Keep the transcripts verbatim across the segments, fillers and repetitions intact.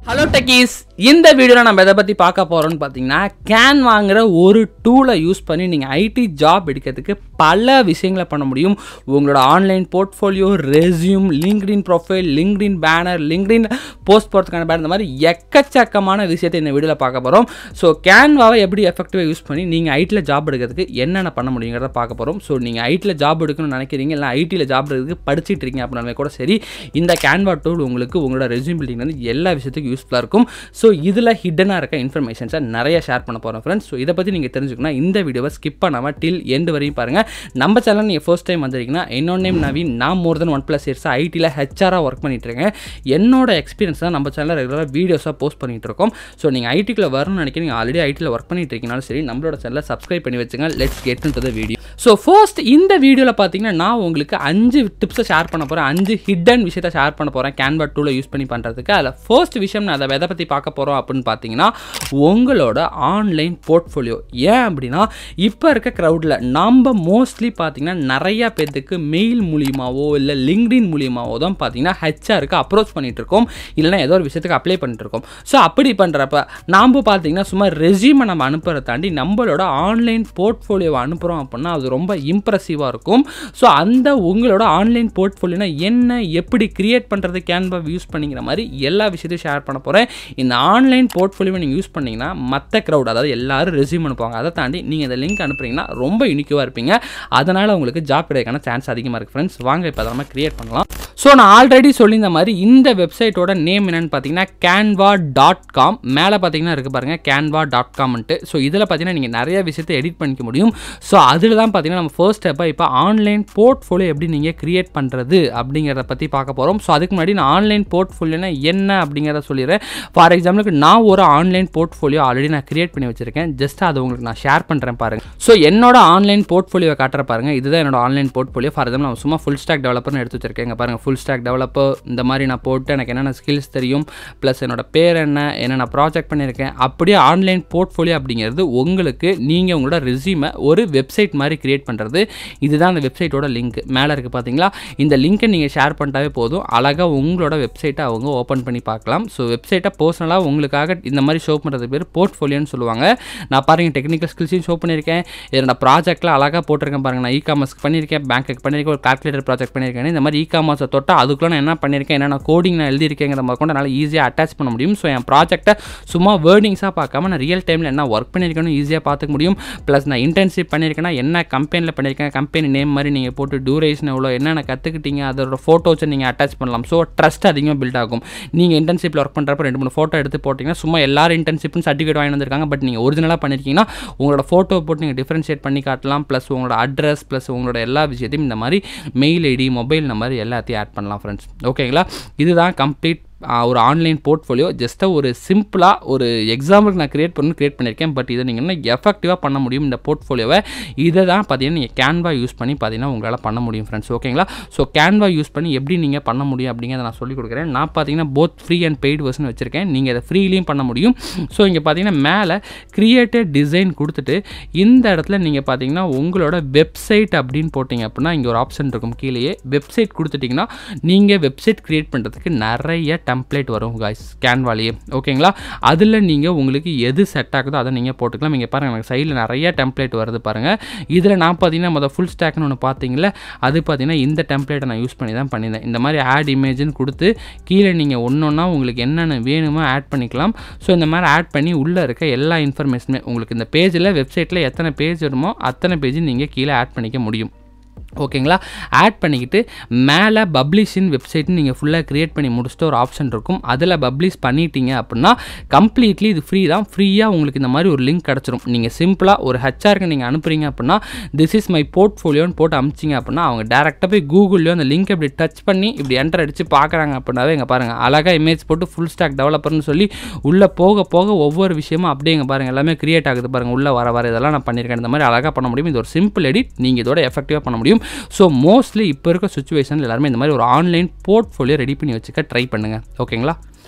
Hello Techies! இந்த வீடியோல நம்ம எதை பத்தி பார்க்க போறோம்னு பாத்தீங்கன்னா Canvaங்கிற ஒரு டூலை யூஸ் பண்ணி நீங்க ஐடி ஜாப் எடுக்கிறதுக்கு பல விஷயங்களை பண்ண முடியும். உங்களோட online portfolio, resume, LinkedIn profile, LinkedIn banner, LinkedIn post போடுறதுக்கான பேனர், இந்த மாதிரி எக்கச்சக்கமான விஷயத்தை இந்த வீடியோல பார்க்க போறோம். ஸோ கேன்வாவை எப்படி எஃபெக்டிவாக யூஸ் பண்ணி நீங்க ஐடியில் ஜாப் எடுக்கிறதுக்கு என்னென்ன பண்ண முடியுங்கிறத பார்க்க போறோம். ஸோ நீங்க ஐடியில் ஜாப் எடுக்கணும்னு நினைக்கிறீங்க, இல்லை ஐடியில் ஜாப் எடுக்கிறதுக்கு படிச்சுட்டு இருக்கீங்க அப்படின்னாலுமே கூட சரி, இந்த கேன்வா டூல் உங்களுக்கு உங்களோட ரெஸ்யூம் பில்டிங் வந்து எல்லா விஷயத்துக்கும் யூஸ்ஃபுல்லாக இருக்கும். ஸோ இதில் ஹிடனாக இருக்க இன்ஃபர்மேஷன்ஸை நிறைய ஷேர் பண்ண போகிறோம் ஃப்ரெண்ட்ஸ். ஸோ இதை பற்றி நீங்கள் தெரிஞ்சுக்கணும், இந்த வீடியோவை ஸ்கிப் பண்ணாமல் டில் எண்டு வரையும் பாருங்கள். நம்ம சேனல் நீங்கள் ஃபர்ஸ்ட் டைம் வந்திருக்கீங்கன்னா, என்னோட நேம் நவீன். நான் மோர் தென் ஒன் ப்ளஸ் இயர்ஸாக ஐடியில் ஹெச்ஆராக ஒர்க் பண்ணிட்டு இருக்கேன். என்னோட எக்ஸ்பீரியன்ஸ் தான் நம்ம சேனலில் ரெகுலராக வீடியோஸாக போஸ்ட் பண்ணிட்டு இருக்கோம். ஸோ நீங்கள் ஐடிக்குள்ளே வரணும்னு நினைக்கிறீங்க, ஆல்ரெடி ஐடியில் ஒர்க் பண்ணிட்டு இருக்கீங்கனாலும் சரி, நம்மளோட சேனலை சப்ஸ்கிரைப் பண்ணி வச்சுங்க. Let's get into the video. So first இந்த வீடியோவில் பார்த்தீங்கன்னா நான் உங்களுக்கு அஞ்சு டிப்ஸை ஷேர் பண்ண போகிறேன், அஞ்சு ஹிடன் விஷயத்தை ஷேர் பண்ண போகிறேன் கேன்வா டூலை யூஸ் பண்ணி பண்ணுறதுக்கு. அதில் ஃபர்ஸ்ட் விஷயம் நான் அதை எதை பற்றி பார்க்க போகிறோம் அப்படின்னு பார்த்தீங்கன்னா, உங்களோட ஆன்லைன் போர்ட்ஃபோலியோ. ஏன் அப்படின்னா இப்போ இருக்க க்ரௌடில் நம்ம மோஸ்ட்லி பார்த்தீங்கன்னா நிறையா பேர்த்துக்கு மெயில் மூலியமாவோ இல்லை லிங்க்டின் மூலியமாவோ தான் பார்த்தீங்கன்னா ஹெச்ஆருக்கு அப்ரோச் பண்ணிட்டு இருக்கோம், இல்லைனா ஏதோ ஒரு விஷயத்துக்கு அப்ளை பண்ணிட்டு இருக்கோம். ஸோ அப்படி பண்ணுறப்ப நாம் பார்த்தீங்கன்னா சும்மா ரெஸ்யூமை நம்ம அனுப்புறதை தாண்டி நம்மளோட ஆன்லைன் போர்ட்ஃபோலியோவை அனுப்புகிறோம் அப்படின்னா அது ரொம்ப இம்ப்ரெசிவாக இருக்கும். ஸோ அந்த உங்களோட ஆன்லைன் போர்ட்ஃபோலியோனா என்ன, எப்படி கிரியேட் பண்ணுறது கேன்வா யூஸ் பண்ணிக்கிற மாதிரி எல்லா விஷயத்தையும் ஷேர் பண்ண போகிறேன். இந்த ஆன்லைன் போர்ட்ஃபோலியோவை நீங்கள் யூஸ் பண்ணிங்கன்னா மற்ற க்ரௌட், அதாவது எல்லாரும் ரெஸ்யூம் அனுப்புவாங்க, அதை தாண்டி நீங்கள் இந்த லிங்க் அனுப்புறீங்கன்னா ரொம்ப யூனிக்காக இருப்பீங்க. அதனால் உங்களுக்கு ஜாப் கிடைக்கான சான்ஸ் அதிகமாக இருக்குது ஃப்ரெண்ட்ஸ். வாங்க இப்போ அதை நம்ம கிரியேட் பண்ணலாம். ஸோ நான் ஆல்ரெடி சொல்லியிருந்த மாதிரி இந்த வெப்சைட்டோட நேம் என்னென்னு பார்த்தீங்கன்னா கேன்வா டாட் காம். மேலே பார்த்தீங்கன்னா இருக்குது பாருங்கள் கேன்வா டாட் காம்ன்ட்டு. ஸோ இதில் பார்த்தீங்கன்னா நீங்கள் நிறைய விஷயத்தை எடிட் பண்ணிக்க முடியும். ஸோ அதில் தான் பார்த்தீங்கன்னா நம்ம ஃபர்ஸ்ட் ஸ்டெப்பாக இப்போ ஆன்லைன் போர்ட்ஃபோலியோ எப்படி நீங்கள் கிரியேட் பண்ணுறது அப்படிங்கிறத பற்றி பார்க்க போகிறோம். ஸோ அதுக்கு முன்னாடி நான் ஆன்லைன் போர்ட்ஃபோலியோனா என்ன அப்படிங்கிறத சொல்லிடுறேன். ஃபார் எக்ஸாம்பிளுக்கு நான் ஒரு ஆன்லைன் போர்ட்ஃபோலியோ ஆல்ரெடி நான் கிரியேட் பண்ணி வச்சிருக்கேன். ஜஸ்ட் அதை உங்களுக்கு நான் ஷேர் பண்ணுறேன் பாருங்கள். ஸோ என்னோட ஆன்லைன் போர்ட்ஃபோலியோ காட்டுற பாருங்கள், இதுதான் என்னோட ஆன்லைன் போர்ட்ஃபோலியோ. ஃபார் எக்ஸாம்பிள் நான் சும்மா ஃபுல் ஸ்டாக் டெவலப்பர்னு எடுத்து வச்சிருக்கேன். பாருங்கள் ஃபுல் ஸ்டாக் டெவலப்பர் இந்த மாதிரி நான் போட்டு எனக்கு என்னென்ன ஸ்கில்ஸ் தெரியும், ப்ளஸ் என்னோட பேர் என்ன, என்னென்ன ப்ராஜெக்ட் பண்ணியிருக்கேன். அப்படியே ஆன்லைன் போர்ட்ஃபோலியோ அப்படிங்கிறது உங்களுக்கு நீங்கள் உங்களோட ரெஸ்யூமை ஒரு வெப்சைட் மாதிரி கிரியேட் பண்ணுறது. இதுதான் அந்த வெப்சைட்டோட லிங்க் மேலே இருக்குது பார்த்தீங்களா. இந்த லிங்க்கை நீங்கள் ஷேர் பண்ணிட்டாவே போதும், அழகாக உங்களோட வெப்சைட்டை அவங்க ஓப்பன் பண்ணி பார்க்கலாம். ஸோ வெப்சைட்டை பர்சனலாக உங்களுக்காக இந்த மாதிரி ஷோ பண்ணுறது பேர் போர்ட்ஃபோலியோன்னு சொல்லுவாங்க. நான் பாருங்கள் டெக்னிக்கல் ஸ்கில்ஸையும் ஷோ பண்ணியிருக்கேன், என்னோட ப்ராஜெக்ட்டில் அழகாக போட்டிருக்கேன் பாருங்கள். நான் இ காமர்ஸ்க்கு பண்ணியிருக்கேன், பேங்க்குக்கு பண்ணியிருக்கேன், ஒரு கால்குலேட்டர் ப்ராஜெக்ட் பண்ணியிருக்கேன். இந்த மாதிரி இ காமர்ஸை தொட்டால் அதுக்குள்ள நான் என்ன பண்ணியிருக்கேன், என்னென்ன கோடிங் நான் எழுதியிருக்கேங்கிற மாதிரி கொண்டு என்னால் ஈஸியாக அட்டாச் பண்ண முடியும். ஸோ என் ப்ராஜெக்ட்டை சும்மா வேர்டிங்ஸாக பார்க்காம நான் ரியல் டைமில் என்ன ஒர்க் பண்ணியிருக்கேன்னு ஈஸியாக பார்த்துக்க முடியும். ப்ளஸ் நான் இன்டர்ன்ஷிப் பண்ணியிருக்கேன்னா என்ன கம்பெனியில் பண்ணியிருக்கேன், கம்பெனி நேம் மாதிரி நீங்கள் போட்டு டியூரேஷன் எவ்வளோ, என்னென்ன கற்றுக்கிட்டீங்க, அதோட ஃபோட்டோஸை நீங்கள் அட்டாச் பண்ணலாம். ஸோ ட்ரஸ்ட் அதிகமாக பில்ட் ஆகும். நீங்கள் இன்டர்ன்ஷிப்பில் ஒர்க் பண்ணுறப்ப ரெண்டு மூணு ஃபோட்டோ எடுத்து போட்டிங்கன்னா சும்மா எல்லாரும் இன்டர்ன்ஷிப்னு சர்டிஃபிகேட் வாங்கி வந்திருக்காங்க, பட் நீங்கள் ஒரிஜினலாக பண்ணியிருக்கீங்கன்னா உங்களோட ஃபோட்டோ போட்டு நீங்கள் டிஃப்ரென்ஷியேட் பண்ணி காட்டலாம். ப்ளஸ் உங்களோட அட்ரஸ், ப்ளஸ் உங்களோட எல்லா விஷயத்தையும் இந்த மாதிரி மெயில் ஐடி, மொபைல் நம்பர் எல்லாத்தையும் ஆட் பண்ணலாம் ஃப்ரெண்ட்ஸ். ஓகேங்களா, இதுதான் கம்ப்ளீட் ஒரு ஆன்லைன் போர்ட்ஃபோலியோ. ஜஸ்ட்டாக ஒரு சிம்பிளாக ஒரு எக்ஸாம்பிளுக்கு நான் கிரியேட் பண்ணி கிரியேட் பண்ணியிருக்கேன். பட் இதை நீங்கள் இன்னும் எஃபெக்டிவாக பண்ண முடியும் இந்த போர்ட்ஃபோலியோவை. இதை தான் பார்த்தீங்கன்னா நீங்கள் கேன்வா யூஸ் பண்ணி பார்த்தீங்கன்னா உங்களால் பண்ண முடியும் ஃப்ரெண்ட்ஸ். ஓகேங்களா, ஸோ கேன்வா யூஸ் பண்ணி எப்படி நீங்கள் பண்ண முடியும் அப்படிங்கிறத நான் சொல்லிக் கொடுக்குறேன். நான் பார்த்தீங்கன்னா both free and paid version வச்சுருக்கேன். நீங்கள் அதை ஃப்ரீலையும் பண்ண முடியும். ஸோ இங்கே பார்த்தீங்கன்னா மேலே கிரியேட்டட் டிசைன் கொடுத்துட்டு இந்த இடத்துல நீங்கள் பார்த்தீங்கன்னா உங்களோட வெப்சைட் அப்படின்னு போட்டிங்க அப்படின்னா இங்கே ஒரு ஆப்ஷன் இருக்கும், கீழேயே வெப்சைட் கொடுத்துட்டிங்கன்னா நீங்கள் வெப்சைட் கிரியேட் பண்ணுறதுக்கு நிறைய டெம்ப்ளேட் வரும் गाइस கேன்வாலேயே. ஓகேங்களா, அதில் நீங்கள் உங்களுக்கு எது செட் ஆகுதோ அதை நீங்கள் போட்டுக்கலாம். இங்கே பாருங்கள் எனக்கு சைடில் நிறைய டெம்ப்ளேட் வருது பாருங்கள். இதில் நான் பார்த்தீங்கன்னா மொதல் ஃபுல் ஸ்டாக்னு ஒன்று பார்த்தீங்களா, அது பார்த்தீங்கன்னா இந்த டெம்ப்ளேட்டை நான் யூஸ் பண்ணி தான் பண்ணியிருந்தேன். இந்த மாதிரி ஆட் இமேஜ்னு கொடுத்து கீழே நீங்கள் ஒன்று ஒன்றா உங்களுக்கு என்னென்ன வேணுமோ ஆட் பண்ணிக்கலாம். ஸோ இந்த மாதிரி ஆட் பண்ணி உள்ளே இருக்க எல்லா இன்ஃபர்மேஷனுமே உங்களுக்கு இந்த பேஜில் வெப்சைட்டில் எத்தனை பேஜ் வருமோ அத்தனை பேஜ் நீங்கள் கீழே ஆட் பண்ணிக்க முடியும். ஓகேங்களா, ஆட் பண்ணிக்கிட்டு மேலே பப்ளிஷின் வெப்சைட்னு நீங்கள் ஃபுல்லாக க்ரியேட் பண்ணி முடிச்சுட்டு ஒரு ஆப்ஷன் இருக்கும், அதில் பப்ளிஷ் பண்ணிட்டீங்க அப்படின்னா கம்ப்ளீட்லி இது ஃப்ரீ தான். ஃப்ரீயாக உங்களுக்கு இந்த மாதிரி ஒரு லிங்க் கிடச்சிரும். நீங்கள் சிம்பிளாக ஒரு ஹெச்ஆருக்கு நீங்கள் அனுப்புறீங்க அப்படின்னா திஸ் இஸ் மை போர்ட்ஃபோலியோன்னு போட்டு அனுப்பிச்சிங்க அப்படின்னா அவங்க டேரெக்டாக போய் கூகுள்லேயோ அந்த லிங்க் இப்படி டச் பண்ணி இப்படி என்டர் அடித்து பார்க்குறாங்க அப்படின்னாவே இங்கே பாருங்கள் அழகாக இமேஜ் போட்டு ஃபுல் ஸ்டாக் டெவலப்பர்னு சொல்லி உள்ளே போக போக ஒவ்வொரு விஷயமும் அப்படியே இங்கே பாருங்கள் எல்லாமே க்ரியேட் ஆகுது பாருங்கள். உள்ளே வர வர இதெல்லாம் நான் பண்ணியிருக்கேன். இந்த மாதிரி அழகாக பண்ண முடியும். இது ஒரு சிம்பிள் எடிட், நீங்கள் இதோட எஃபெக்டிவாக பண்ண முடியும். ஸோ மோஸ்ட்லி இப்போ இருக்க சுச்சுவேஷன் எல்லாருமே இந்த மாதிரி ஒரு ஆன்லைன் போர்ட்ஃபோலியோ ரெடி பண்ணி வச்சுக்க ட்ரை பண்ணுங்கள். ஓகேங்களா,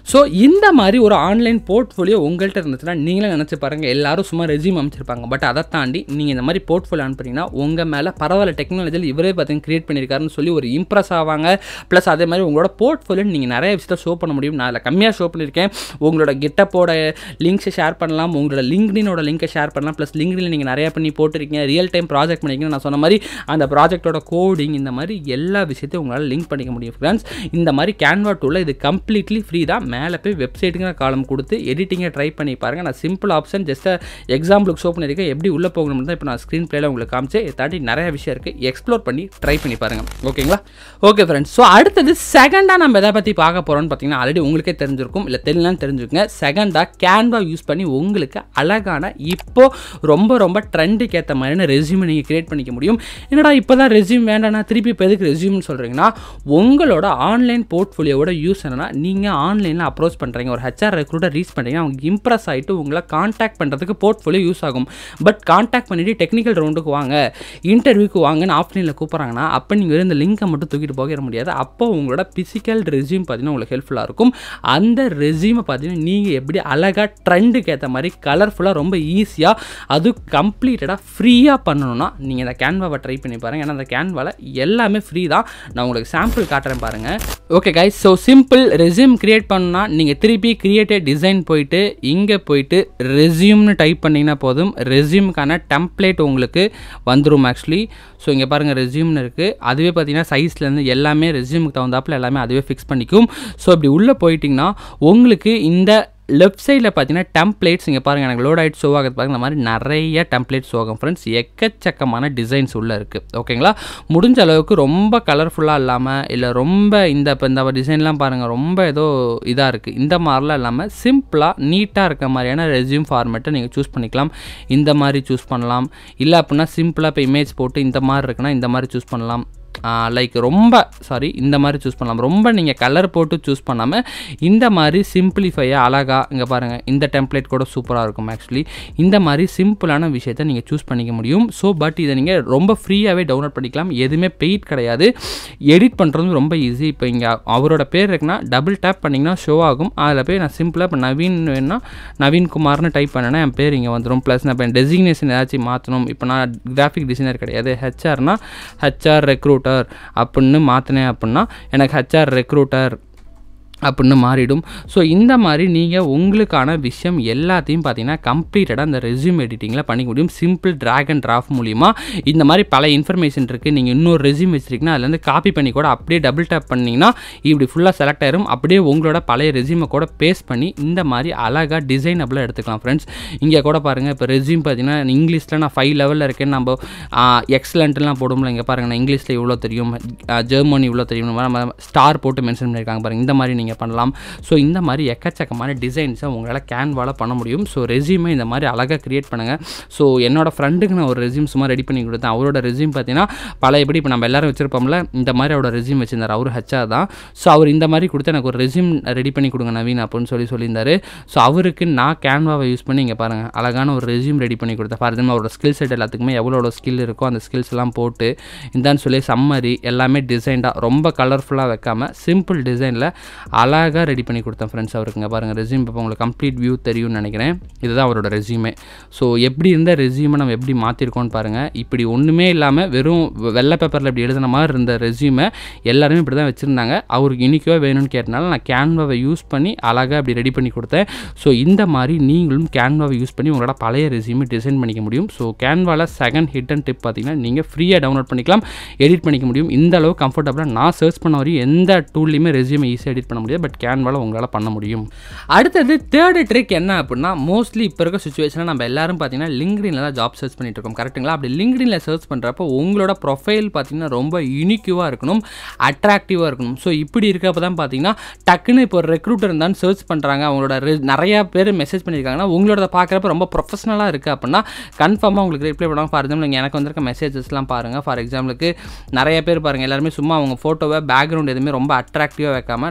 ஸோ இந்த மாதிரி ஒரு ஆன்லைன் போர்ட்ஃபோலியோ உங்கள்கிட்ட இருந்துச்சுன்னா நீங்களே நினச்சி பாருங்கள், எல்லாரும் சும்மா ரெஸ்யூம் அமைச்சிருப்பாங்க. பட் அதை தாண்டி நீங்கள் இந்த மாதிரி போர்ட்ஃபோலியோ அனுப்புறீங்கன்னா உங்கள் மேலே பரவாயில்ல டெக்னாலஜியில் இவரே பார்த்தீங்கன்னா கிரியேட் பண்ணியிருக்காருன்னு சொல்லி ஒரு இம்ப்ரெஸ் ஆவாங்க. ப்ளஸ் அதே மாதிரி உங்களோட போர்ட்ஃபோலியோ நீங்கள் நிறைய விஷயத்தை ஷோ பண்ண முடியும். நான் அதில் கம்மியாக ஷோ பண்ணியிருக்கேன். உங்களோட கிட்டப்போட லிங்க்ஸை ஷேர் பண்ணலாம், உங்களோட லிங்க்டினோட லிங்கை ஷேர் பண்ணலாம். ப்ளஸ் லிங்க்டில் நீங்கள் நிறையா பண்ணி போட்டிருக்கீங்க, ரியல் டைம் ப்ராஜெக்ட் பண்ணியிருக்கீங்க. நான் சொன்ன மாதிரி அந்த ப்ராஜெக்டோட கோடிங் இந்த மாதிரி எல்லா விஷயத்தையும் உங்களால் லிங்க் பண்ணிக்க முடியும் ஃப்ரெண்ட்ஸ். இந்த மாதிரி கேன்வா டூலில் இது கம்ப்ளீட்லி ஃப்ரீ தான். மேலே போய் வெப்சைட்டுங்கிற காலம் கொடுத்து எடிட்டிங்கை ட்ரை பண்ணி பாருங்கள். நான் சிம்பிள் ஆப்ஷன் ஜஸ்ட் எக்ஸாம்பிளுக்கு ஷோ பண்ணியிருக்கேன். எப்படி உள்ளே போகணும்னு தான் இப்போ நான் ஸ்க்ரீன் பிளேயில் உங்களுக்கு காமிச்சு இதை தாண்டி நிறைய விஷயம் இருக்குது, எக்ஸ்ப்ளோர் பண்ணி ட்ரை பண்ணி பாருங்கள். ஓகேங்களா? Okay friends. ஸோ அடுத்தது செகண்டாக நம்ம எதை பற்றி பார்க்க போகிறோம்னு பார்த்தீங்கன்னா ஆல்ரெடி உங்களுக்கே தெரிஞ்சிருக்கும், இல்லை தெரியலான்னு தெரிஞ்சுக்கோங்க. செகண்டாக கேன்வா யூஸ் பண்ணி உங்களுக்கு அழகான இப்போ ரொம்ப ரொம்ப ட்ரெண்டுக்கு ஏற்ற மாதிரியான ரெஸ்யூமை நீங்கள் கிரியேட் பண்ணிக்க முடியும். என்னடா இப்போ தான் ரெஸ்யூம் வேண்டாம்னா திருப்பி இப்போ எதுக்கு ரெஸ்யூம்னு சொல்கிறீங்கன்னா, உங்களோட ஆன்லைன் போர்ட்ஃபோலியோட யூஸ் என்னன்னா, நீங்கள் ஆன்லைனில் அப்ரோச் பண்ணுறீங்க, ஒரு ஹெச்ஆர் ரெக்ரூட்டர் ரீச் பண்ணுறீங்க, அவங்க இம்ப்ரெஸ் ஆகிட்டு உங்களை கான்டாக்ட் பண்ணுறதுக்கு போர்ட்ஃபோலியோ யூஸ் ஆகும். பட் கான்டாக்ட் பண்ணிவிட்டு டெக்னிக்கல் ரவுண்டுக்கு வாங்க, இன்டர்வியூக்கு வாங்கன்னு ஆஃப்லைனில் கூப்பிட்றாங்கன்னா அப்போ நீங்கள் இந்த லிங்கை மட்டும் தூக்கிட்டு போக முடியாது. அப்போ உங்களோட பிசிக்கல் ரெஸ்யூம் பார்த்தீங்கன்னா உங்களுக்கு ஹெல்ப்ஃபுல்லாக இருக்கும். அந்த ரெஸ்யூமை பார்த்தீங்கன்னா நீங்கள் எப்படி அழகாக ட்ரெண்டுக்கு ஏற்ற மாதிரி கலர்ஃபுல்லாக ரொம்ப ஈஸியாக அது கம்ப்ளீட்டடாக ஃப்ரீயாக பண்ணணும்னா நீங்கள் இந்த கேன்வாவை ட்ரை பண்ணி பாருங்கள். ஏன்னா அந்த கேன்வாவில் எல்லாமே ஃப்ரீ தான். நான் உங்களுக்கு சாம்பிள் காட்டுறேன் பாருங்கள். Okay guys, so simple resume create பண்ணணும்னா நீங்கள் திருப்பி கிரியேட்டட் டிசைன் போயிட்டு இங்கே போயிட்டு ரெஸ்யூம்னு டைப் பண்ணிங்கன்னா போதும். ரெஸ்யூமுக்கான டெம்ப்ளேட் உங்களுக்கு வந்துடும் ஆக்சுவலி. ஸோ இங்கே பாருங்கள் ரெஸ்யூம்னு இருக்குது. அதுவே பார்த்தீங்கன்னா சைஸ்லேருந்து எல்லாமே ரெஸ்யூமுக்கு தகுந்தாப்பில் எல்லாமே அதுவே ஃபிக்ஸ் பண்ணிக்கும். ஸோ இப்படி உள்ளே போயிட்டிங்கன்னா உங்களுக்கு இந்த லெஃப்ட் சைடில் பார்த்தீங்கன்னா டெம்ப்ளேட்ஸ் இங்கே பாருங்கள் எனக்கு லோட் ஆகிட்டு ஷோ ஆகுது பாருங்கள். இந்த மாதிரி நிறைய டெம்ப்ளேட்ஸ் ஷோ ஆகும் ஃப்ரெண்ட்ஸ். எக்கச்சக்கமான டிசைன்ஸ் உள்ளே இருக்குது. ஓகேங்களா? முடிஞ்ச அளவுக்கு ரொம்ப கலர்ஃபுல்லாக இல்லாமல், இல்லை ரொம்ப இந்த இப்போ இந்த டிசைன்லாம் பாருங்கள் ரொம்ப ஏதோ இதாக இருக்குது, இந்த மாதிரிலாம் இல்லாமல் சிம்பிளாக நீட்டாக இருக்க மாதிரியான ரெஸ்யூம் ஃபார்மேட்டை நீங்கள் சூஸ் பண்ணிக்கலாம். இந்த மாதிரி சூஸ் பண்ணலாம். இல்லை அப்படின்னா சிம்பிளாக இப்போ இமேஜ் போட்டு இந்த மாதிரி இருக்குன்னா இந்த மாதிரி சூஸ் பண்ணலாம். லைக் ரொம்ப சாரி இந்த மாதிரி சூஸ் பண்ணலாம். ரொம்ப நீங்கள் கலர் போட்டு சூஸ் பண்ணாமல் இந்த மாதிரி சிம்பிளிஃபையாக அழகாக இங்கே பாருங்கள் இந்த டெம்ப்ளேட் கூட சூப்பராக இருக்கும் ஆக்சுவலி. இந்த மாதிரி சிம்பிளான விஷயத்தை நீங்கள் சூஸ் பண்ணிக்க முடியும். ஸோ பட் இதை நீங்கள் ரொம்ப ஃப்ரீயாகவே டவுன்லோட் பண்ணிக்கலாம். எதுவுமே பெய்ட் கிடையாது. எடிட் பண்ணுறது ரொம்ப ஈஸி. இப்போ இங்கே அவரோட பேர் இருக்குன்னா டபுள் டேப் பண்ணிங்கன்னா ஷோ ஆகும். அதில் போய் நான் சிம்பிளாக இப்போ நவீன் வேணுன்னா நவீன்குமார்னு டைப் பண்ணேன்னா என் பேர் இங்கே வந்துடும். ப்ளஸ் நான் இப்போ டெசிக்னேஷன் ஏதாச்சும் மாற்றணும். இப்போ நான் கிராஃபிக் டிசைனர் கிடையாது, ஹெச்ஆர்னா ஹெச்ஆர் ரெக்ரூட்டர் அப்படின்னு மாற்றினேன் அப்படின்னா எனக்கு ஹெச்ஆர் ரெக்ரூட்டர் அப்படின்னு மாறிடும். ஸோ இந்த மாதிரி நீங்கள் உங்களுக்கான விஷயம் எல்லாத்தையும் பார்த்தீங்கன்னா கம்ப்ளீட்டடாக அந்த ரெஸ்யூம் எடிட்டிங்கில் பண்ணிக்க முடியும். சிம்பிள் ட்ராக் அண்ட் ட்ராப் மூலிமா இந்த மாதிரி பல இன்ஃபர்மேஷன் இருக்குது. நீங்கள் இன்னொரு ரெஸ்யூம் வச்சுருக்கீங்கன்னா அதுலேருந்து காப்பி பண்ணி கூட அப்படியே டபுள் டேப் பண்ணிங்கன்னா இப்படி ஃபுல்லாக செலக்ட் ஆயிரும். அப்படியே உங்களோட பழைய ரெஸ்யூமை கூட பேஸ்ட் பண்ணி இந்த மாதிரி அழகாக டிசைனபிளாக எடுத்துக்கலாம் ஃப்ரெண்ட்ஸ். இங்கே கூட பாருங்கள் இப்போ ரெஸ்யூம் பார்த்தீங்கன்னா இங்கிலீஷில் நான் ஃபைவ் லெவலில் இருக்கேன்னு நம்ம எக்ஸலண்ட்லாம் போடும்ல. இங்கே பாருங்கள் நான் இங்கிலீஷில் இவ்வளோ தெரியும், ஜெர்மனி இவ்வளோ தெரியும், நம்ம ஸ்டார் போட்டு மென்ஷன் பண்ணியிருக்காங்க பாருங்கள். இந்த மாதிரி நீங்கள் பண்ணலாம். ஸோ இந்த மாதிரி எக்கச்சக்கமான டிசைன்ஸை உங்களால் கேன்வாவில் பண்ண முடியும். ஸோ ரெஸ்யூமை இந்த மாதிரி அழகாக கிரியேட் பண்ணுங்கள். ஸோ என்னோட ஃப்ரெண்டுக்கு நான் ஒரு ரெஸ்யூம் சும்மா ரெடி பண்ணி கொடுத்தேன். அவரோட ரெஸ்யூம் பார்த்தீங்கன்னா பல எப்படி இப்போ நம்ம எல்லாரும் வச்சிருப்போம்ல இந்த மாதிரி அவரோட ரெஸ்யூம் வச்சிருந்தார். அவர் ஹெச்ஆர் தான். ஸோ அவர் இந்த மாதிரி கொடுத்து எனக்கு ஒரு ரெஸ்யூம் ரெடி பண்ணி கொடுங்க நவீன் அப்படின்னு சொல்லி சொல்லியிருந்தார். ஸோ அவருக்கு நான் கேன்வாவை யூஸ் பண்ணி இங்கே பாருங்கள் அழகான ஒரு ரெஸ்யூம் ரெடி பண்ணி கொடுத்தேன். ஃபார் எக்ஸாம்பிள் அவரோட ஸ்கில் செட் எல்லாத்துக்குமே எவ்வளோ ஸ்கில் இருக்கோ அந்த ஸ்கில்ஸ் எல்லாம் போட்டு இந்தான்னு சொல்லி சம்மரி எல்லாமே டிசைன்டாக ரொம்ப கலர்ஃபுல்லாக வைக்காமல் சிம்பிள் டிசைனில் அழகாக ரெடி பண்ணி கொடுத்தேன் ஃப்ரெண்ட்ஸ். அவருக்குங்க பாருங்கள் ரெஸ்யூம் இப்போ உங்களுக்கு கம்ப்ளீட் வியூ தெரியும்னு நினைக்கிறேன். இதுதான் அவரோட ரெஸ்யூமே. ஸோ எப்படி இருந்த ரெஸ்யூமை நம்ம எப்படி மாற்றிருக்கோன்னு பாருங்கள். இப்படி ஒன்றுமே இல்லாமல் வெறும் வெள்ளை பேப்பரில் இப்படி எழுதின மாதிரி இருந்த ரெஸ்யூமை எல்லாருமே இப்படி தான் வச்சுருந்தாங்க. அவருக்கு இனிக்கவே வேணும்னு கேட்டனால நான் கேன்வாவை யூஸ் பண்ணி அழகாக அப்படி ரெடி பண்ணி கொடுத்தேன். ஸோ இந்த மாதிரி நீங்களும் கேன்வாவை யூஸ் பண்ணி உங்களோட பழைய ரெஸ்யூமை டிசைன் பண்ணிக்க முடியும். ஸோ கேன்வாவில் செகண்ட் ஹிட் அண்ட் டிப் பார்த்தீங்கன்னா நீங்கள் ஃப்ரீயாக டவுன்லோட் பண்ணிக்கலாம், எடிட் பண்ணிக்க முடியும். இந்த அளவு கம்ஃபர்டபுளாக நான் சர்ச் பண்ண வரையும் எந்த டூல்லையுமே ரெஸ்யூமை ஈஸியாக எடிட் பண்ண முடியாது. பட் கேன்வாவில் உங்களால் பண்ண முடியும். அடுத்தது தேர்டு ட்ரிக் என்ன அப்படின்னா, மோஸ்ட்லி இப்போ இருக்க சுச்சுவேஷனில் நம்ம எல்லாரும் பார்த்தீங்கன்னா லிங்க்டின்ல தான் ஜாப் சர்ச் பண்ணிட்டு இருக்கோம் கரெக்ட்டுங்களா? அப்படி லிங்க்டின்ல சர்ச் பண்ணுறப்போ உங்களோட ப்ரொஃபைல் பார்த்தீங்கன்னா ரொம்ப யூனிக்யூவாக இருக்கணும், அட்ராக்டிவாக இருக்கணும். ஸோ இப்படி இருக்கப்போ தான் பார்த்தீங்கன்னா டக்குன்னு இப்போ ஒரு ரெக்ரூட்டர் இருந்தாலும் சர்ச் பண்ணுறாங்க, அவங்களோட நிறையா பேர் மெசேஜ் பண்ணியிருக்காங்கன்னா உங்களோட பார்க்குறப்ப ரொம்ப ப்ரொஃபஷனலாக இருக்குது அப்படின்னா கன்ஃபார்மாக உங்களுக்கு ரிப்ளை பண்ணுவாங்க. ஃபார் எக்ஸாம்பிள் நீங்கள் எனக்கு வந்திருக்க மெசேஜஸ்லாம் பாருங்கள். ஃபார் எக்ஸாம்பிளுக்கு நிறைய பேர் பாருங்கள் எல்லாருமே சும்மா அவங்க ஃபோட்டோவை பேக்ரவுண்ட் எதுவுமே ரொம்ப அட்ராக்டிவாக வைக்காமல் நார்மலாக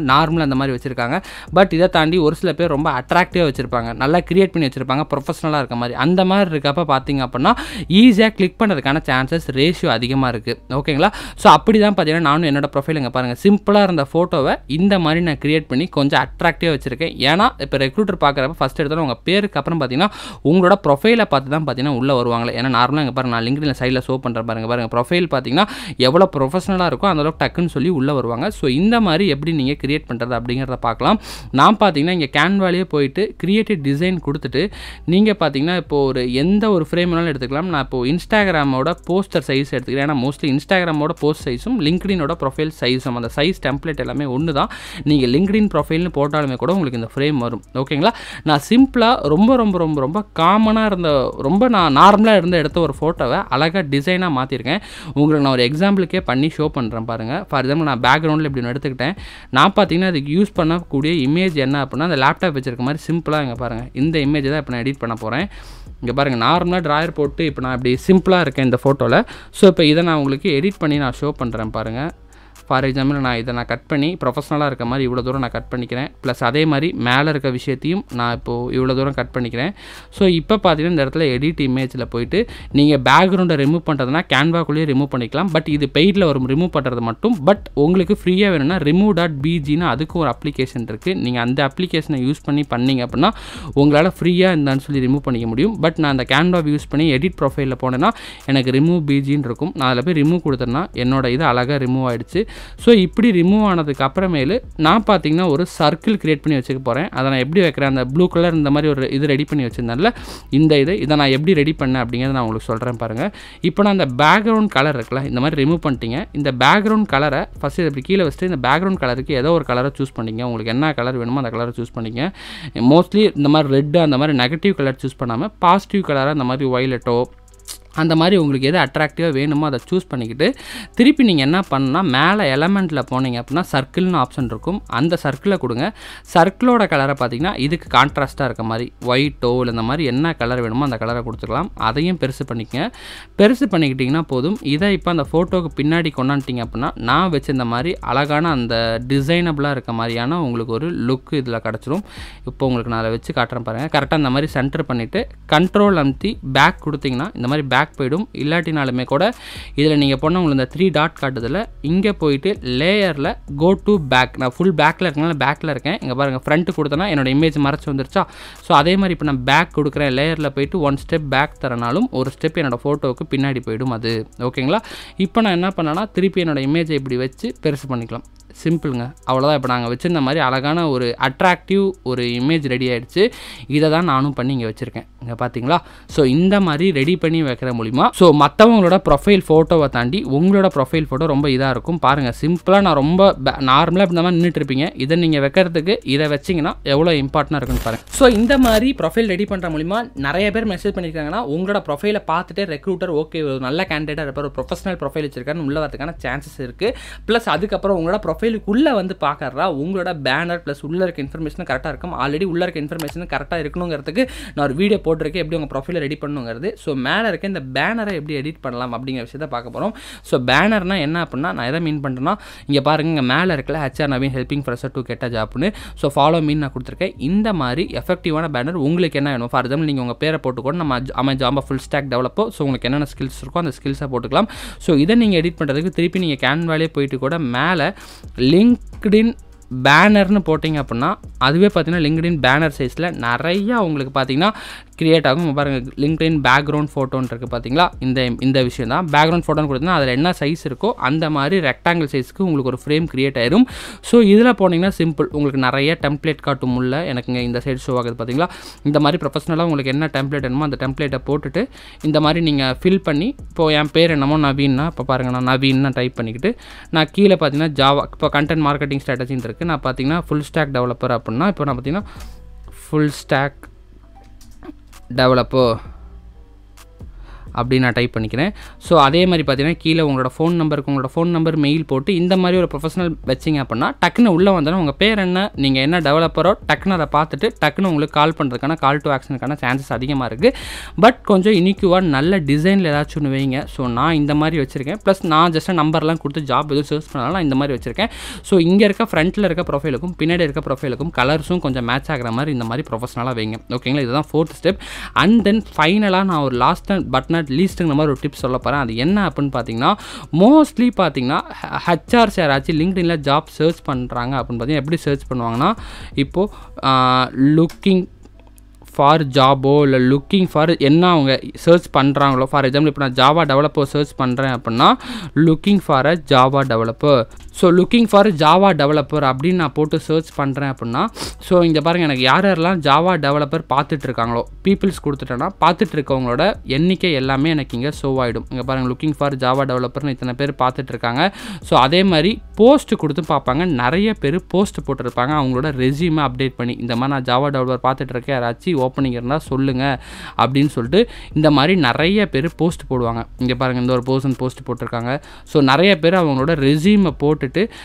டிசைனில் அந்த மாதிரி வச்சுருக்காங்க. பட் இதை தாண்டி ஒரு சில பேர் ரொம்ப அட்ராக்டிவாக வச்சுருப்பாங்க, நல்லா கிரியேட் பண்ணி வச்சுருப்பாங்க, ப்ரொஃபஷனலாக இருக்க மாதிரி. அந்த மாதிரி இருக்கப்போ பார்த்தீங்க அப்படின்னா ஈஸியாக கிளிக் பண்ணுறதுக்கான சான்சஸ் ரேஷியோ அதிகமாக இருக்குது. ஓகேங்களா? ஸோ அப்படி தான் பார்த்தீங்கன்னா நானும் என்னோட ப்ரொஃபைல் இங்கே பாருங்கள், சிம்பிளாக இருந்த ஃபோட்டோவை இந்த மாதிரி நான் கிரியேட் பண்ணி கொஞ்சம் அட்ராக்டிவாக வச்சுருக்கேன். ஏன்னா இப்போ ரெக்ரூட்டர் பார்க்குறப்ப ஃபஸ்ட் எடுத்தாலும் உங்கள் பேருக்கு அப்புறம் பார்த்தீங்கன்னா உங்களோட ப்ரொஃபைலை பார்த்து தான் பார்த்தீங்கன்னா உள்ளே வருவாங்களே. ஏன்னா நார்மலாக இங்கே பாருங்கள், நான் லிங்க்டின் சைடில் ஷோ பண்ணுறேன் பாருங்கள் பாருங்கள் ப்ரொஃபைல் பார்த்தீங்கன்னா எவ்வளோ ப்ரொஃபஷனலாக இருக்கோ அந்தளவுக்கு டக்குன்னு சொல்லி உள்ளே வருவாங்க. ஸோ இந்த மாதிரி எப்படி நீங்கள் கிரியேட் பண்ணுறது அப்படிங்கிறத பார்க்கலாம். நான் பார்த்தீங்கன்னா இங்கே கேன்வாலேயே போயிட்டு கிரியேட்டிவ் டிசைன் கொடுத்துட்டு நீங்கள் பார்த்தீங்கன்னா இப்போ ஒரு எந்த ஒரு ஃப்ரேம் வேணாலும் எடுத்துக்கலாம். நான் இப்போ இன்ஸ்டாகிராமோட போஸ்டர் சைஸ் எடுத்துக்கிறேன். ஏன்னா மோஸ்ட்லி இன்ஸ்டாகிராமோட போஸ்ட் சைஸும் லிங்க்டினோட ப்ரொஃபைல் சைஸும் அந்த சைஸ் டெம்ப்ளேட் எல்லாமே ஒன்று தான். நீங்கள் லிங்க்டின் ப்ரொஃபைல்னு போட்டாலுமே கூட உங்களுக்கு இந்த ஃப்ரேம் வரும். ஓகேங்களா? நான் சிம்பிளாக ரொம்ப ரொம்ப ரொம்ப ரொம்ப காமனாக இருந்த ரொம்ப நான் நார்மலாக இருந்த எடுத்த ஒரு ஃபோட்டோவை அழகாக டிசைனாக மாற்றிருக்கேன். உங்களுக்கு நான் ஒரு எக்ஸாம்பிளுக்கே பண்ணி ஷோ பண்ணுறேன் பாருங்கள். ஃபார் எக்ஸாம்பிள் நான் பேக்ரவுண்டில் இப்படி எடுத்துக்கிட்டேன். நான் பார்த்தீங்கன்னா அதுக்கு யூஸ் பண்ணக்கூடிய இமேஜ் என்ன அப்படின்னா அந்த லேப்டாப் வச்சிருக்க மாதிரி சிம்பிளாக இங்கே பாருங்கள், இந்த இமேஜை தான் இப்போ நான் எடிட் பண்ண போகிறேன். இங்கே பாருங்கள், நார்மலாக ட்ராயர் போட்டு இப்போ நான் இப்படி சிம்பிளாக இருக்கேன் இந்த ஃபோட்டோவில். ஸோ இப்போ இதை நான் உங்களுக்கு எடிட் பண்ணி நான் ஷோ பண்ணுறேன் பாருங்கள். ஃபார் எக்ஸாம்பிள் நான் இதை நான் கட் பண்ணி ப்ரொஃபஷனலாக இருக்க மாதிரி இவ்வளோ தூரம் நான் கட் பண்ணிக்கிறேன். ப்ளஸ் அதே மாதிரி மேலே இருக்க விஷயத்தையும் நான் இப்போது இவ்வளோ தூரம் கட் பண்ணிக்கிறேன். ஸோ இப்போ பார்த்தீங்கன்னா இந்த இடத்துல எடிட் இமேஜில் போயிட்டு நீங்கள் பேக்ரவுண்டை ரிமூவ் பண்ணுறதுனா கேன்வாக்குள்ளேயே ரிமூவ் பண்ணிக்கலாம். பட் இது பெய்டில் வரும் ரிமூவ் பண்ணுறது மட்டும். பட் உங்களுக்கு ஃப்ரீயாக வேணும்னா ரிமூவ் டாட் பிஜின்னு அதுக்கு ஒரு அப்ளிகேஷன் இருக்குது. நீங்கள் அந்த அப்ளிகேஷனை யூஸ் பண்ணி பண்ணிங்க அப்படின்னா உங்களால் ஃப்ரீயாக இருந்தான்னு சொல்லி ரிமூவ் பண்ணிக்க முடியும். பட் நான் அந்த கேன்வா யூஸ் பண்ணி எடிட் ப்ரொஃபைலில் போனேன்னா எனக்கு ரிமூவ் பிஜின்னு இருக்கும். நான் அதில் போய் ரிமூவ் கொடுத்தேன்னா என்னோட இது அழகாக ரிமூவ் ஆகிடுச்சு. ஸோ இப்படி ரிமூவ் ஆனதுக்கு அப்புறமேலு நான் பார்த்தீங்கன்னா ஒரு சர்க்கிள் கிரியேட் பண்ணி வச்சுக்க போகிறேன். அதை நான் எப்படி வைக்கிறேன், அந்த ப்ளூ கலர் இந்த மாதிரி ஒரு இது ரெடி பண்ணி வச்சுருந்தால இந்த இது இதை நான் எப்படி ரெடி பண்ணேன் அப்படிங்கிறத நான் உங்களுக்கு சொல்கிறேன் பாருங்கள். இப்போ நான் அந்த பேக்ரவுண்ட் கலர் இருக்குல்ல, இந்த மாதிரி ரிமூவ் பண்ணிட்டீங்க. இந்த பேக்ரவுண்ட் கலரை ஃபஸ்ட்டு இப்படி கீழே வச்சுட்டு இந்த பேக்ரவுண்ட் கலருக்கு ஏதோ ஒரு கலரை சூஸ் பண்ணிங்க. உங்களுக்கு என்ன கலர் வேணுமோ அந்த கலரை சூஸ் பண்ணிங்க. மோஸ்ட்லி இந்த மாதிரி ரெட்டு அந்த மாதிரி நெகட்டிவ் கலர் சூஸ் பண்ணாமல் பாசிட்டிவ் கலராக இந்த மாதிரி வயலட்டோ அந்த மாதிரி உங்களுக்கு எது அட்ராக்டிவாக வேணுமோ அதை சூஸ் பண்ணிக்கிட்டு திருப்பி நீங்கள் என்ன பண்ணால் மேலே எலமெண்ட்டில் போனீங்க அப்படின்னா சர்க்கிள்னு ஆப்ஷன் இருக்கும். அந்த சர்க்கிளை கொடுங்க. சர்க்கிளோட கலரை பார்த்தீங்கன்னா இதுக்கு கான்ட்ராஸ்ட்டாக இருக்க மாதிரி ஒயிட்டோ இல்லை இந்த மாதிரி என்ன கலர் வேணுமோ அந்த கலரை கொடுத்துக்கலாம். அதையும் பெருசு பண்ணிக்கங்க. பெருசு பண்ணிக்கிட்டிங்கன்னா போதும். இதை இப்போ அந்த ஃபோட்டோவுக்கு பின்னாடி கொண்டாண்டிங்க அப்படின்னா நான் வச்சிருந்த மாதிரி அழகான அந்த டிசைனபிளாக இருக்க மாதிரியான உங்களுக்கு ஒரு லுக் இதில் கிடச்சிரும். இப்போ உங்களுக்கு நான் அதை வச்சு காட்டுறேன் பாருங்கள். கரெக்டாக இந்த மாதிரி சென்டர் பண்ணிவிட்டு கண்ட்ரோல் அமுத்தி பேக் கொடுத்தீங்கன்னா இந்த மாதிரி பேக் போய்டும். இல்லாட்டினாலுமே கூட இதில் நீங்கள் போனால் உங்களுக்கு இந்த த்ரீ டாட் காட்டுதில் இங்கே போயிட்டு லேயரில் கோ டு பேக். நான் ஃபுல் பேக்கில் இருக்கனால பேக்கில் இருக்கேன். இங்கே பாருங்கள், ஃப்ரண்ட்டு கொடுத்தனா என்னோட இமேஜ் மறைச்சி வந்துருச்சா. ஸோ அதே மாதிரி இப்போ நான் பேக் கொடுக்குறேன். லேயரில் போயிட்டு ஒன் ஸ்டெப் பேக் தரனாலும் ஒரு ஸ்டெப் என்னோடய ஃபோட்டோவுக்கு பின்னாடி போயிடும் அது. ஓகேங்களா? இப்போ நான் என்ன பண்ணேன்னா திருப்பி என்னோடய இமேஜை இப்படி வச்சு பெருசு பண்ணிக்கலாம். சிம்பிளுங்க, அவ்வளோதான். இப்போ நாங்கள் வச்சுருந்த மாதிரி அழகான ஒரு அட்ராக்டிவ் ஒரு இமேஜ் ரெடி ஆகிடுச்சு. இதை தான் நானும் பண்ணி இங்கே வச்சுருக்கேன். இங்கே பார்த்தீங்களா? ஸோ இந்த மாதிரி ரெடி பண்ணி வைக்கிற மூலிமா ஸோ மற்றவங்களோட ப்ரொஃபைல் ஃபோட்டோவை தாண்டி உங்களோட ப்ரொஃபைல் ஃபோட்டோ ரொம்ப இதாக இருக்கும். பாருங்கள், சிம்பிளாக நான் ரொம்ப நார்மலாக இந்த மாதிரி நின்றுட்டு இருப்பீங்க. இதை நீங்கள் வைக்கிறதுக்கு இதை வச்சிங்கன்னா எவ்வளோ இம்பார்ட்டனாக இருக்குன்னு பாருங்கள். ஸோ இந்த மாதிரி ப்ரொஃபைல் ரெடி பண்ணுற மூலிமா நிறைய பேர் மெசேஜ் பண்ணியிருக்காங்கன்னா உங்களோட ப்ரொஃபைலை பார்த்துட்டு ரெக்ரூட்டர் ஓகே ஒரு நல்ல கேண்டிடேட்டாக இருப்பார், ஒரு ப்ரொஃபஷனல் ப்ரொஃபைல் வச்சிருக்காருன்னு உள்ள வரதுக்கான சான்சஸ் இருக்குது. ப்ளஸ் அதுக்கப்புறம் உங்களோட ப்ரொஃபைல் உள்ளே வந்து பார்க்கறா உங்களோட பேனர் ப்ளஸ் உள்ளே இருக்க இன்ஃபர்மேஷன் கரெக்டாக இருக்கும். ஆல்ரெடி உள்ளே இருக்க இன்ஃபர்மேஷன் கரெக்டாக இருக்கணுங்கிறதுக்கு நான் ஒரு வீடியோ போட்டிருக்கேன் எப்படி உங்கள் ப்ரொஃபைலை ரெடி பண்ணுங்கிறது. ஸோ மேலே இருக்க இந்த பேனரை எப்படி எடிட் பண்ணலாம் அப்படிங்கிற விஷயத்தை பார்க்க போகிறோம். ஸோ பேனர்னா என்ன அப்படின்னா நான் எதை மீன் பண்ணுறேன்னா இங்கே பாருங்கள், இங்கே மேலே இருக்கல HR Naveen helping fresher to get ஜாப்னு. ஸோ ஃபாலோ மீன் நான் கொடுத்துருக்கேன். இந்த மாதிரி எஃபெக்டிவான பேனர் உங்களுக்கு என்ன வேணும். ஃபார் எக்ஸாம்பிள் நீங்கள் உங்கள் பேரை போட்டுக்கொண்டு நம்ம அமை ஜாம்பா ஃபுல் ஸ்டாக் டெவலப்போ ஸோ உங்களுக்கு என்னென்ன ஸ்கில்ஸ் இருக்கோ அந்த ஸ்கில்ஸை போட்டுக்கலாம். ஸோ இதை நீங்கள் எடிட் பண்ணுறதுக்கு திருப்பி நீங்கள் கேன்வாலே போயிட்டு கூட மேலே லிங்க்டின் பேனர்னு போட்டிங்க அப்படின்னா அதுவே பார்த்தீங்கன்னா லிங்க்டின் பேனர் சைஸில் நிறையா உங்களுக்கு பார்த்தீங்கன்னா கிரியேட் ஆகும். பாருங்கள், லிங்க்டின் பேக்ரவுண்ட் ஃபோட்டோன்னு இருக்குது பார்த்தீங்களா. இந்த இந்த விஷயம் தான் பேக்ரவுண்ட் ஃபோட்டோன்னு கொடுத்தீங்கன்னா அதில் என்ன சைஸ் இருக்கோ அந்த மாதிரி ரெக்டாங்கிள் சைஸ்க்கு உங்களுக்கு ஒரு ஃப்ரேம் கிரியேட் ஆயிரும். ஸோ இதில் போனீங்கன்னா சிம்பிள் உங்களுக்கு நிறைய டெம்ப்ளேட் காட்டும். உள்ள எனக்கு இங்கே இந்த சைடு ஷோ ஆகுது பார்த்தீங்களா. இந்த மாதிரி ப்ரொஃபஷனலாக உங்களுக்கு என்ன டெம்ப்ளேட் வேணுமோ அந்த டெம்ப்ளேட்டை போட்டுட்டு இந்த மாதிரி நீங்கள் ஃபில் பண்ணி இப்போது என் பேர் என்னமோ நவீன்னா இப்போ பாருங்கள் நான் நவீன்னா டைப் பண்ணிக்கிட்டு நான் கீழே பார்த்தீங்கன்னா ஜாவா இப்போ கண்டென்ட் மார்க்கெட்டிங் ஸ்ட்ராட்டஜின்னு இருக்குது. நான் பார்த்தீங்கன்னா ஃபுல் ஸ்டாக் டெவலப்பர் அப்படின்னா இப்போ நான் பார்த்தீங்கன்னா ஃபுல் ஸ்டாக் டெவலப்பர் அப்படின்னு நான் டைப் பண்ணிக்கிறேன். ஸோ அதே மாதிரி பார்த்தீங்கன்னா கீழே உங்களோட ஃபோன் நம்பருக்கு உங்களோட ஃபோன் நம்பர் மெயில் போட்டு இந்த மாதிரி ஒரு ப்ரொஃபஷனல் வச்சிங்க அப்படின்னா டக்குன்னு உள்ளே வந்தாலும் உங்கள் பேர் என்ன, நீங்கள் என்ன டெவலப்பரோ டக்குன்னு அதை பார்த்துட்டு டக்குன்னு உங்களுக்கு கால் பண்ணுறதுக்கான கால் டு ஆக்ஷனுக்கான சான்சஸ் அதிகமாக இருக்குது. பட் கொஞ்சம் யூனிக்யூவாக நல்ல டிசைனில் ஏதாச்சும் ஒன்று வைங்க. ஸோ நான் இந்த மாதிரி வச்சுருக்கேன். ப்ளஸ் நான் ஜஸ்ட் நம்பர்லாம் கொடுத்து ஜாப் எதுவும் சர்ச் பண்ணாலும் நான் இந்த மாதிரி வச்சுருக்கேன். ஸோ இங்கே இருக்க ஃப்ரண்ட்டில் இருக்க ப்ரொஃபைலுக்கும் பின்னாடி இருக்க ப்ரொஃபைலுக்கும் கலர்ஸும் கொஞ்சம் மேட்ச் ஆகிற மாதிரி இந்த மாதிரி ப்ரொஃபஷனலாக வைங்க. ஓகேங்களா, இதுதான் ஃபோர்த் ஸ்டெப். அண்ட் தென் ஃபைனலாக நான் ஒரு லாஸ்ட் அண்ட் பட் நாட் லீஸ்ட்டுங்கிற மாதிரி ஒரு டிப்ஸ் சொல்ல போகிறேன். அது என்ன அப்படின்னு பார்த்தீங்கன்னா, மோஸ்ட்லி பார்த்தீங்கன்னா ஹெச்ஆர்ஸ் யாராச்சும் லிங்க்டின்ல ஜாப் சர்ச் பண்ணுறாங்க அப்படின்னு பார்த்தீங்கன்னா எப்படி சர்ச் பண்ணுவாங்கன்னா, இப்போது லுக்கிங் ஃபார் ஜாபோ இல்லை லுக்கிங் ஃபார் என்ன அவங்க சர்ச் பண்ணுறாங்களோ, ஃபார் எக்ஸாம்பிள் இப்போ நான் ஜாவா டெவலப்பர் சர்ச் பண்ணுறேன் அப்படின்னா looking for a Java developer. So looking for Java developer அப்படின்னு நான் போட்டு சர்ச் பண்ணுறேன் அப்படின்னா, ஸோ இங்கே பாருங்கள் எனக்கு யார் யாரெல்லாம் ஜாவா டெவலப்பர் பார்த்துட்டு இருக்காங்களோ பீப்புள்ஸ் கொடுத்துட்டேன்னா பார்த்துட்டு இருக்கவங்களோட எண்ணிக்கை எல்லாமே எனக்கு இங்கே ஷோ ஆகிடும். இங்கே பாருங்கள் லுக்கிங் ஃபார் ஜாவா டெவலப்பர்னு இத்தனை பேர் பார்த்துட்டு இருக்காங்க. ஸோ அதே மாதிரி போஸ்ட் கொடுத்து பார்ப்பாங்க, நிறைய பேர் போஸ்ட் போட்டிருப்பாங்க அவங்களோட ரெஸ்யூமை அப்டேட் பண்ணி, இந்த மாதிரி நான் ஜாவா டெவலப்பர் பார்த்துட்டு இருக்கேன், யாராச்சும் ஓப்பனிங் இருந்தால் சொல்லுங்கள் அப்படின்னு சொல்லிட்டு இந்த மாதிரி நிறைய பேர் போஸ்ட் போடுவாங்க. இங்கே பாருங்கள் இந்த ஒரு பர்சன் போஸ்ட் போட்டிருக்காங்க. ஸோ நிறைய பேர் அவங்களோட ரெஸ்யூமை போட்டுட்டு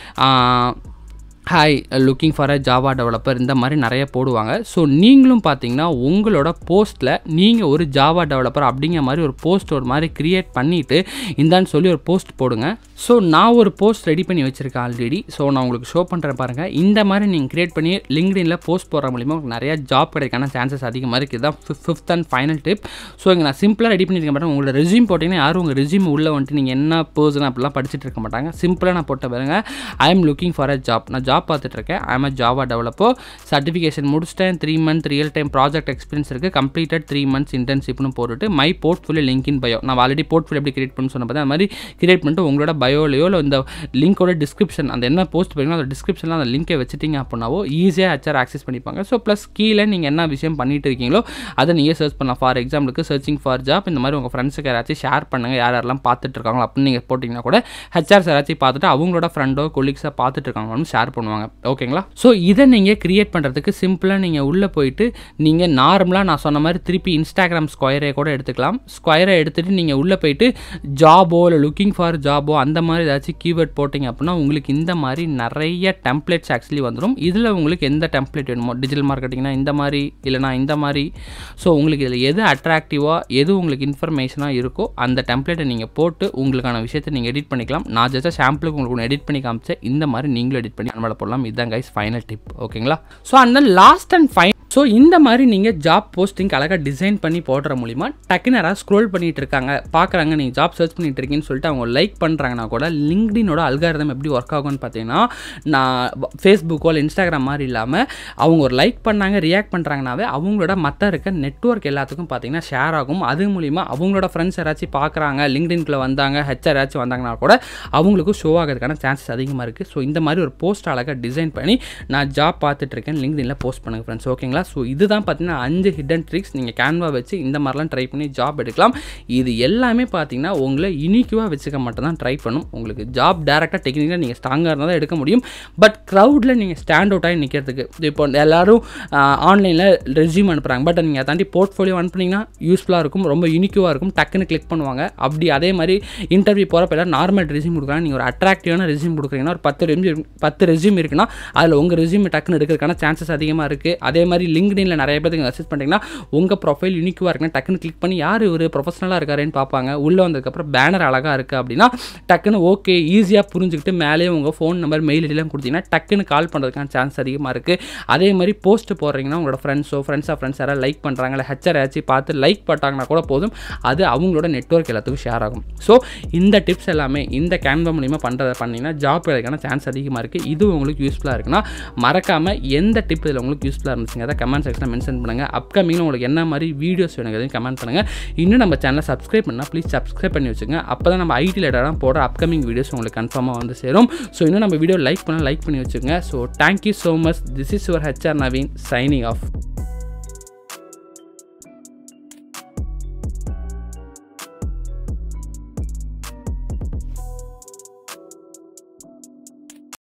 hi looking for a Java developer இந்த மாதிரி நிறைய போடுவாங்க. ஸோ நீங்களும் பார்த்தீங்கன்னா உங்களோட போஸ்ட்டில் நீங்கள் ஒரு ஜாவா டெவலப்பர் அப்படிங்கிற மாதிரி ஒரு போஸ்ட் ஒரு மாதிரி க்ரியேட் பண்ணிவிட்டு இந்தான்னு சொல்லி ஒரு போஸ்ட் போடுங்க. ஸோ நான் ஒரு போஸ்ட் ரெடி பண்ணி வச்சுருக்கேன் ஆல்ரெடி. ஸோ நான் உங்களுக்கு ஷோ பண்ணுறேன் பாருங்கள். இந்த மாதிரி நீங்கள் க்ரியேட் பண்ணி லிங்க்டின்ல போஸ்ட் போடுற மூலிமா உங்களுக்கு நிறையா ஜாப் கிடைக்கான சான்சஸ் அதிகமாக இருக்குது. இதுதான் fifth and final tip. So இங்கே நான் சிம்பிளாக ரெடி பண்ணியிருக்க மாட்டேன். உங்களோட ரெஸ்யூம் போட்டிங்கன்னா யாரும் உங்கள் ரெஸ்யூம் உள்ளே வந்துட்டு நீங்கள் என்ன பர்சன் அப்படிலாம் படிச்சுட்டு இருக்க மாட்டாங்க. சிம்பிளாக நான் போட்ட பாருங்கள், I am looking for a job, நான் ஜாப் பார்த்துட்டு இருக்கேன், I am a Java developer, certification முடிச்சிட்டேன், three month real time project experience இருக்குது, கம்ப்ளீட்டட் த்ரீ மந்த்ஸ் இன்டர்ன்ஷிப்னு போட்டுட்டு my portfolio link in bio, நான் ஆல்ரெடி போர்ட்ஃபோலியோ எப்படி கிரியேட் பண்ணு சொன்ன பார்த்தா அது மாதிரி கிரியேட் பண்ணிட்டு உங்களோட பயோலையோ இல்லை இந்த லிங்கோட டிஸ்கிரிப்ஷன் அந்த என்ன போஸ்ட் பண்ணீங்களோ அந்த டிஸ்கிரிப்ஷனில் அந்த லிங்கை வச்சுட்டிங்க அப்படின்னாவோ ஈஸியாக ஹெச்ஆர் ஆக்சஸ் பண்ணிப்பாங்க. ஸோ ப்ளஸ் கீழே நீங்கள் என்ன விஷயம் பண்ணிட்டு இருக்கீங்களோ அதை நீங்கள் சர்ச் பண்ணலாம். ஃபார் எக்ஸாம்பிளுக்கு சர்ச்சிங் ஃபார் ஜாப் இந்த மாதிரி உங்கள் ஃப்ரெண்ட்ஸுக்கு யாராச்சும் ஷேர் பண்ணுங்கள், யார் யாரெல்லாம் பார்த்துட்டு இருக்காங்களோ அப்படின்னு நீங்கள் போட்டிங்கன்னா கூட ஹெச்ஆர்ஸ் யாராச்சும் பார்த்துட்டு அவங்களோட ஃப்ரெண்டோ கொலீக்ஸாக பார்த்துட்டு இருக்காங்கன்னு ஷேர் பண்ணுவாங்க. ஓகேங்களா, ஸோ இதை நீங்கள் கிரியேட் பண்ணுறதுக்கு சிம்பிளாக நீங்கள் உள்ளே போயிட்டு நீங்கள் நார்மலாக நான் சொன்ன மாதிரி திருப்பி இன்ஸ்டாகிராம் ஸ்கொயரே கூட எடுத்துக்கலாம். ஸ்கொயரை எடுத்துகிட்டு நீங்கள் உள்ளே போயிட்டு ஜாபோ இல்லை லுக்கிங் ஃபார் ஜாபோ அந்த மாதிரி ஏதாச்சும் கீவேர்ட் போட்டிங்க அப்படின்னா உங்களுக்கு இந்த மாதிரி நிறைய டெம்ப்ளேட்ஸ் ஆக்சுவலி வந்துடும். இதில் உங்களுக்கு எந்த டெம்ப்ளேட் வேணுமோ, டிஜிட்டல் மார்க்கெட்டிங்னா இந்த மாதிரி இல்லைனா இந்த மாதிரி, ஸோ உங்களுக்கு இதில் எது அட்ராக்டிவாக எது உங்களுக்கு இன்ஃபர்மேஷனாக இருக்கோ அந்த டெம்ப்ளேட்டை நீங்கள் போட்டு உங்களுக்கான விஷயத்தை நீங்கள் எடிட் பண்ணிக்கலாம். நான் ஜஸ்ட் சாம்பிளுக்கு உங்களுக்கு ஒன்று எடிட் பண்ணி காமிச்சேன், இந்த மாதிரி நீங்களும் எடிட் பண்ணி அனுப்ப போடலாம். இதுதான் கைஸ் ஃபைனல் டிப். ஓகேங்களா, ஸோ அந்த லாஸ்ட் அண்ட் ஃபைன் ஸோ இந்த மாதிரி நீங்கள் ஜாப் போஸ்டிங் அழகாக டிசைன் பண்ணி போடுற மூலிமா டக்குன்னு யாராவது ஸ்க்ரோல் பண்ணிட்டு இருக்காங்க பார்க்குறாங்க, நீங்கள் ஜாப் சர்ச் பண்ணிட்டு இருக்கீங்கன்னு சொல்லிட்டு அவங்க லைக் பண்ணுறாங்கன்னா கூட லிங்க்டினோட அல்காரிதம் எப்படி ஒர்க் ஆகும்னு பார்த்தீங்கன்னா, நான் ஃபேஸ்புக்கோ இல்லை இன்ஸ்டாகிராம் மாதிரி இல்லாமல் அவங்க ஒரு லைக் பண்ணாங்க ரியாக்ட் பண்ணுறாங்கனாவே அவங்களோட மற்ற இருக்க நெட்வொர்க் எல்லாத்துக்கும் பார்த்தீங்கன்னா ஷேர் ஆகும். அது மூலிமா அவங்களோட ஃப்ரெண்ட்ஸ் யாராச்சும் பார்க்குறாங்க, லிங்க்டின்குள்ளே வந்தாங்க, ஹெச்ஆர் யாராச்சும் வந்தாங்கன்னா கூட அவங்களுக்கும் ஷோ ஆகிறதுக்கான சான்சஸ் அதிகமாக இருக்குது. ஸோ இந்த மாதிரி ஒரு போஸ்ட் அழகாக டிசைன் பண்ணி நான் ஜாப் பார்த்துட்டு இருக்கேன் லிங்க்டின்ல போஸ்ட் பண்ணுங்க ஃப்ரெண்ட்ஸ். ஓகேங்களா, ஸோ இதுதான் பார்த்தீங்கன்னா அஞ்சு ஹிடன் ட்ரிக்ஸ். நீங்கள் கேன்வா வச்சு இந்த மாதிரிலாம் ட்ரை பண்ணி ஜாப் எடுக்கலாம். இது எல்லாமே பார்த்தீங்கன்னா உங்களை யூனிக்யூவாக வச்சுக்க மட்டும் தான் ட்ரை பண்ணும். உங்களுக்கு ஜாப் டேரெக்டாக டெக்னிக்காக நீங்கள் ஸ்ட்ராங்காக இருந்தால் தான் எடுக்க முடியும். பட் க்ரௌடில் நீங்கள் ஸ்டாண்ட் அவுட் ஆகி நிற்கிறதுக்கு இப்போ எல்லாரும் ஆன்லைனில் ரெஸ்யூம் அனுப்புகிறாங்க, பட் நீங்கள் தாண்டி போர்ட்ஃபோலியோ அனுப்புனீங்கன்னா யூஸ்ஃபுல்லாக இருக்கும், ரொம்ப யூனிக்யூவாக இருக்கும், டக்குன்னு கிளிக் பண்ணுவாங்க. அப்படி அதே மாதிரி இன்டர்வியூ போகிறப்ப எல்லாம் நார்மல் ரெஸ்யூம் கொடுக்குறாங்க, நீங்கள் ஒரு அட்ராக்டிவான ரெஸ்யூம் கொடுக்குறீங்கன்னா ஒரு பத்து ரெஸ்யூம் பத்து ரெஸ்யூம் இருக்குன்னா அதில் உங்கள் ரெஸ்யூம் டக்குன்னு எடுக்கிறதுக்கான சான்சஸ் அதிகமாக இருக்குது. அதே மாதிரி லிங்க்டின்ல நிறைய பேருக்கு அசஸ் பண்ணிட்டீங்கன்னா உங்கள் ப்ரொஃபைல் யூனிக்யூவாக இருக்குன்னா டக்குன்னு கிளிக் பண்ணி யார் ஒரு ப்ரொஃபஷனலாக இருக்காருன்னு பார்ப்பாங்க. உள்ளே வந்ததுக்கப்புறம் பேனர் அழகாக இருக்குது அப்படின்னா டக்குன்னு ஓகே ஈஸியாக புரிஞ்சுக்கிட்டு மேலேயே உங்கள் ஃபோன் நம்பர் மெயில் ஐடிலாம் கொடுத்தீங்கன்னா டக்குன்னு கால் பண்ணுறதுக்கான சான்ஸ் அதிகமாக இருக்குது. அதே மாதிரி போஸ்ட் போடுறீங்கன்னா உங்களோட ஃப்ரெண்ட்ஸோ ஃப்ரெண்ட்ஸாக ஃப்ரெண்ட்ஸ் யாராவது லைக் பண்ணுறாங்க இல்லை ஹெச்ஆர் ஏதாச்சும் பார்த்து லைக் பண்ணிட்டாங்கன்னா கூட போதும், அது அவங்களோட நெட்வொர்க் எல்லாத்துக்கும் ஷேர் ஆகும். ஸோ இந்த டிப்ஸ் எல்லாமே இந்த கேன்வா மூலிமா பண்ணுறதை பண்ணிங்கன்னா ஜாப் கிடைக்கான சான்ஸ் அதிகமாக இருக்குது. இது உங்களுக்கு யூஸ்ஃபுல்லாக இருக்குன்னா மறக்காமல் எந்த டிப் இதில் உங்களுக்கு யூஸ்ஃபுல்லாக இருந்துச்சுங்க அதை கமெண்ட் செக்ஷனில் மென்ஷன் பண்ணுங்கள். அப்கமிங்கில் உங்களுக்கு என்ன மாதிரி வீடியோஸ் வேணுங்கிறதையும் கமெண்ட் பண்ணுங்கள். இன்னும் நம்ம சேனலை சப்ஸ்கிரைப் பண்ணால் ப்ளீஸ் சப்ஸ்கிரைப் பண்ணி வச்சுங்க. அப்போ தான் நம்ம ஐடி ரிலேட்டடாக போடுற அப்கமிங் வீடியோஸ் உங்களுக்கு கன்ஃபார்மாக வந்து சேரும். ஸோ இன்னும் நம்ம வீடியோ லைக் பண்ணால் லைக் பண்ணி வச்சுக்கோங்க. So thank you so much. This is your HR Naveen signing of.